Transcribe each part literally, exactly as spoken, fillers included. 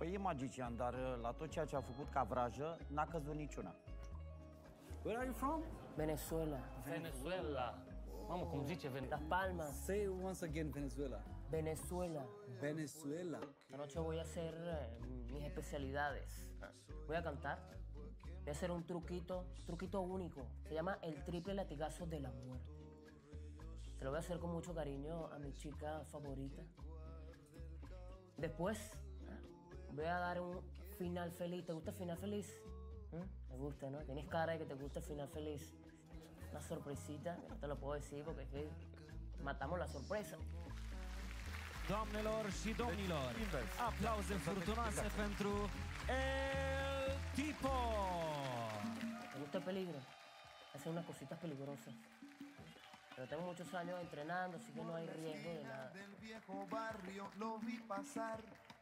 Păi e magician, dar la tot ceea ce a făcut ca vrajă, n-a căzut niciuna. Where are you from? Venezuela. Venezuela. Mamă, cum zice Venezuela? Las Palmas. Say once again, Venezuela. Venezuela. Venezuela. Esta noche voy a hacer eh, mis especialidades. Voy a cantar. Voy a hacer un truquito, truquito único. Se llama el triple latigazo de la muerte. Se lo voy a hacer con mucho cariño a mi chica favorita. Después, voy a dar un final feliz. ¿Te gusta el final feliz? ¿Mm? Te gusta, ¿no? Tienes cara de que te gusta el final feliz. Una sorpresita, no te lo puedo decir porque es que matamos la sorpresa. Doamnelor și domnilor, aplauze furtunoase pentru El Tipo! ¿Te gusta el peligro? Hacen unas cositas peligrosas. Pero tengo muchos años entrenando, así que no hay riesgo de nada. Del viejo barrio lo vi pasar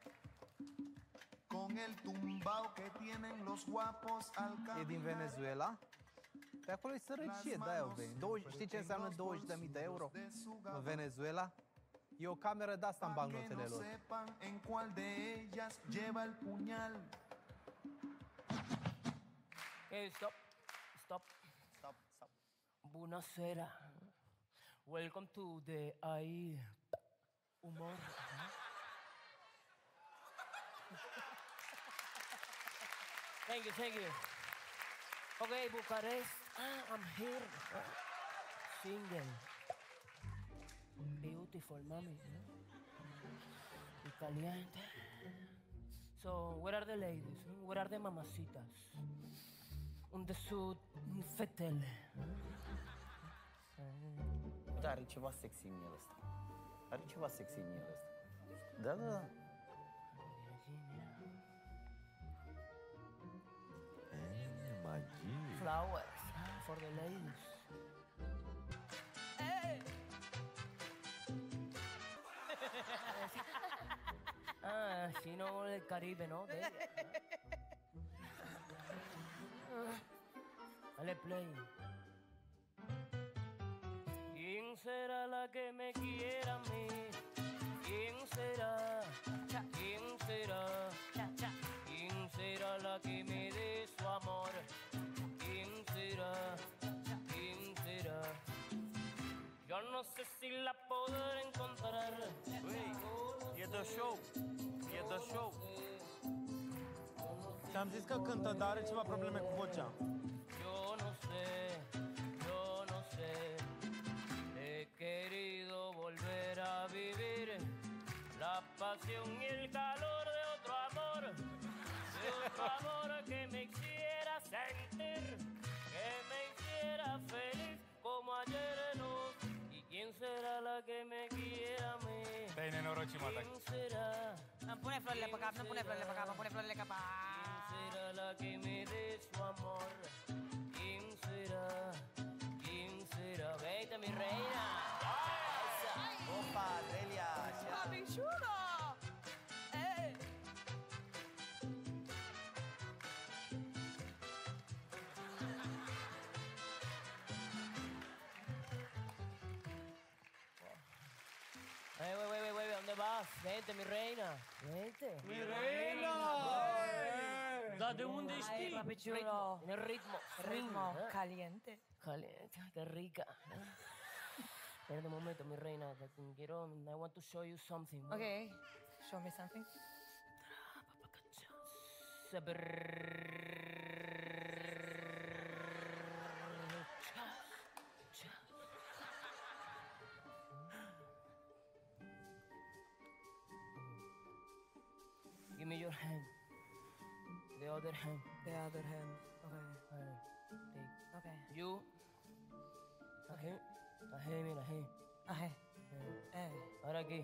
con el tumbao que tienen los guapos al caminar. E din Venezuela? Pe acolo e sărăcie, de-aia o veni. Știi ce înseamnă douăzeci de mii de euro în Venezuela? E o cameră de-asta în bancnotele lor. En cuál de ellas lleva el puñal. Hey, stop. Stop. Stop, stop. Bună seara. Welcome to the Ai Umor. Thank you, thank you. Okay, Bucharest. Ah, I'm here. Single. Beautiful, mommy. Y caliente. So, where are the ladies? Where are the mamacitas? Unde sunt fetele? Da, are ceva sexy în el ăsta. Are ceva sexy în el ăsta. Da, da, da. Magie. Flowers for the ladies. Hey! Ah, sí, no, del Caribe, ¿no? De... Dale play. ¿Quién será la que me quiera a mí? ¿Quién será? ¿Quién será? ¿Quién será la que me dé su amor? ¿Quién será? ¿Quién será? Yo no sé si la podré encontrar. E de show. E de show. Ți-am zis că cântă, dar are ceva probleme cu vocea. Yo no sé, yo no sé. He querido volver a vivir la pasión y el calor de otro amor, de otro amor que me hiciera sentir, que me hiciera feliz como ayer no. ¿Y quién será la que me quiera a mí? Te-ai nenorocit, mă, ¿Quién será? Îmi pune florile pe cap, nu pune florile pe cap, îmi pune florile pe cap. ¿Quién será la que me dé su amor? ¿Quién será? ¿Quién será? Vete, mi reina. Opa, Delia, așa. Amișură! Ei! Wey, wey, wey, wey, wey, ¿dónde vas? Vente, mi reina. Vente. Mi reina! Dar de unde Ai, știi? papichulo. En el ritmo. Ritmo ¿eh? caliente. Caliente, qué rica. Espérate un momento, mi reina, que quiero, I want to show you something. ¿no? Okay, show me something. Give me your hand. The other hand. The other hand. Okay. Hey, take. Okay. You. Aquí. Ahí, mira, ahí. Okay. Eh. Eh. Ahora aquí.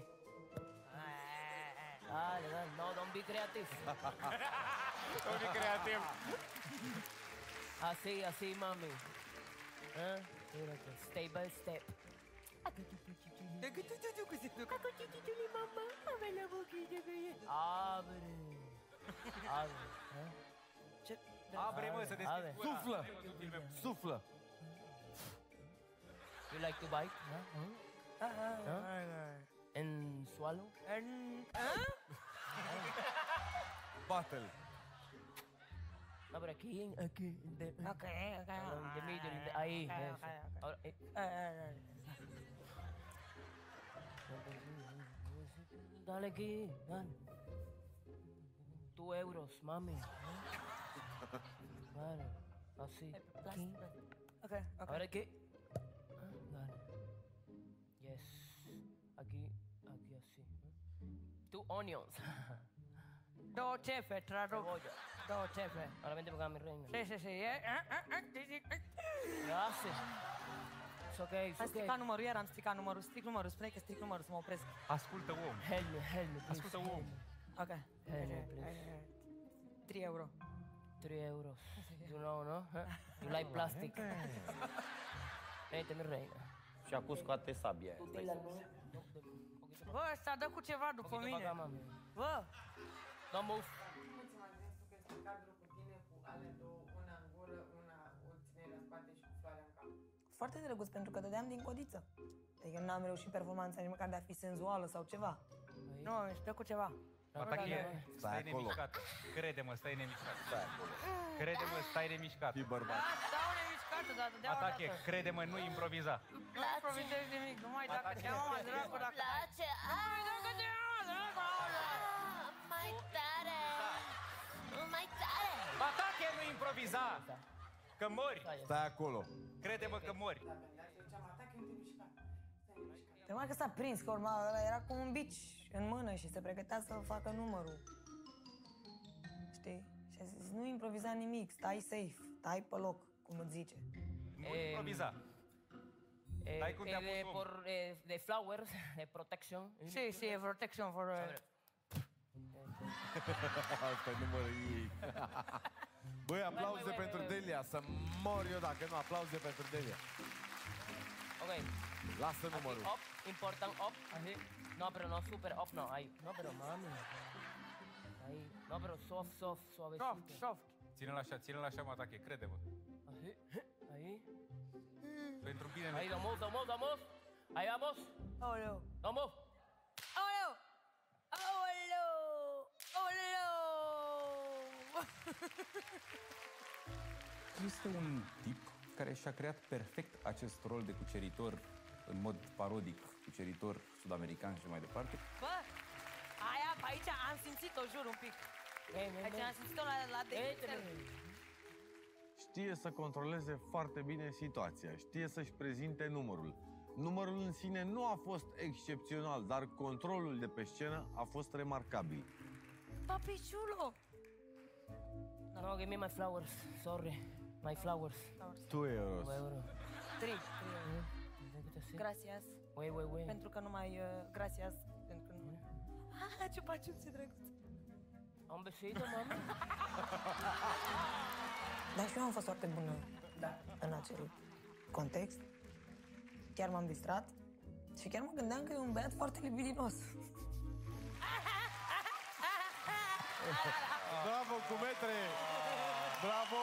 Dale, dale. No, don't be creative. Don't be creativ. Así, así, mami. ¿Eh? Mira que step by step. Abre. Abre. ¿eh? Abre, mă, să deschizi gura. Suflă! Suflă! You like to bite? Huh? Huh? Huh? And swallow? battle. No, pero aquí, aquí, in the, Ok, ok. in the middle, in the- ahí, Ok, eso. ok, ok. Ahora, eh, Eh, eh, eh. Dale aquí, dale. Two euros, mami. Dale, así. Plus, Aquí. plus. Ok, ok. Ahora aquí. Ah, Dale. Yes. Aquí, aquí así. Two onions. Două cefe, traduc. Cebolla. Două cefe. Ahora vente para acá, mi reina. Sí, sí, sí. Eh, eh, eh, eh, sí, sí, eh. Gracias. It's okay, it's Am okay. stricat numărul, iar am stricat numărul. Stric numărul, spune că stric numărul, să mă opresc. Ascultă om. Help me, help me, please. Ascultă om. Ok. Hey, Eh, please. eh, eh. trei euro. Three euros. You know, no? Huh? You like plastic. Vente, mi reina. Și acum scoate sabia aia. Tú la luz. Bă, ăsta dă cu ceva după Poquito para mine. acá, mami. Bă! Don't move. Foarte drăguț, pentru că dădeam din codiță. Adică n-am reușit performanța nici măcar de a fi senzuală sau ceva. Nu, mi-și plăcut ceva. Atache, stai acolo. nemișcată. Crede-mă, stai nemișcată. Crede-mă, stai nemișcată. Fii bărbat. Da, stau nemișcată, dar dădeam o Atache, dată. crede-mă, nu improviza. Nu improvizez nimic, numai dacă te am mama dracu, dacă... place. Numai dacă te am mama dracu, aolea! Mai tare. Mai tare. Atache, nu improviza! Că mori! Stai acolo. Crede-mă că mori. Numai că s-a prins, că urma ăla era cu un bici în mână și se pregătea să facă numărul. Știi? Și a zis, nu improviza nimic, stai safe, stai pe loc, cum îți zice. Nu improviza. Eh, Dai cum te-a eh, de, pus om. por, eh, de flowers, de protection. Sí, sí, protection for... Uh... Asta e numărul ei. Băi, aplauze Wait, wait, pentru wait, wait. Delia. Să mor eu dacă nu. Aplauze pentru Delia. Ok. Lasă Aquí, numărul. up, important, up, así. No, pero no super up, no, ahí. No, pero mami. Ahí. No, pero soft, soft, suavecito. Soft, soft. Ține-l așa, ține-l așa, mă, Atache, crede-mă. Así, ahí. Pentru bine. Ahí, vamos, vamos, vamos. Ahí vamos. Aoleu! Vamos. Aoleu! Aoleu! Aoleu! Este un tip care și-a creat perfect acest rol de cuceritor, în mod parodic, cuceritor sud-american și mai departe. Bă, aia, pe aici am simțit-o, jur, un pic. Aici am simțit-o la, la de... Știe să controleze foarte bine situația. Știe să-și prezinte numărul. Numărul în sine nu a fost excepțional, dar controlul de pe scenă a fost remarcabil. Papi chulo! No, give me my flowers. Sorry. My flowers. Two euros. Two euro. Trei. Gracias. Wait, wait, wait. Pentru că nu mai... Uh, gracias. Pentru că nu... Ah, ciupa-ciup, ce drăguț. Un besito, mami. Dar și eu am fost foarte bună în acel context. Chiar m-am distrat și chiar mă gândeam că e un băiat foarte libidinos. Bravo, cu metre! Bravo!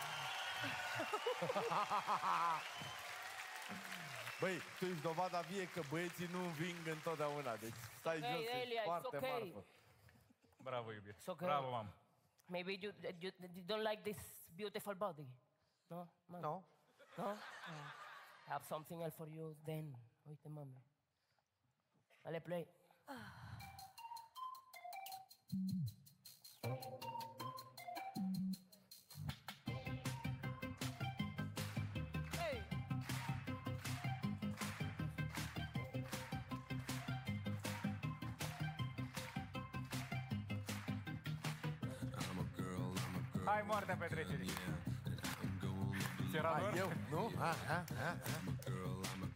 Băi, tu ești dovada vie că băieții nu înving întotdeauna. Deci stai Hey, jos, Delia, ești it's foarte okay. marfă. Bravo, iubire. It's okay. Bravo, mam. Maybe you, you, you don't like this beautiful body. No? No? No. No? I have something else for you then. Uite, mami. Dale play. Hey! Hai, moartea petrecerii. Ți era Hai, dor? eu? Nu? Ha, ha, ha, ha.